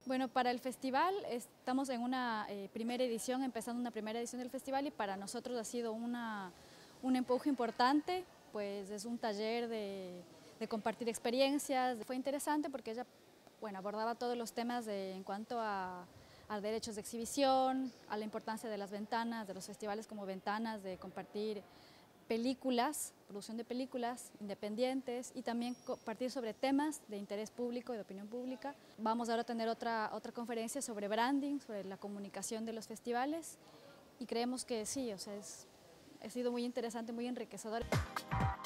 Bueno, para el festival estamos en una primera edición, empezando una primera edición del festival y para nosotros ha sido un empuje importante, pues es un taller de compartir experiencias. Fue interesante porque ella abordaba todos los temas en cuanto a derechos de exhibición, a la importancia de las ventanas, de los festivales como ventanas, de compartir películas, producción de películas independientes y también compartir sobre temas de interés público y de opinión pública. Vamos ahora a tener otra conferencia sobre branding, sobre la comunicación de los festivales y creemos que sí, ha sido muy interesante, muy enriquecedor.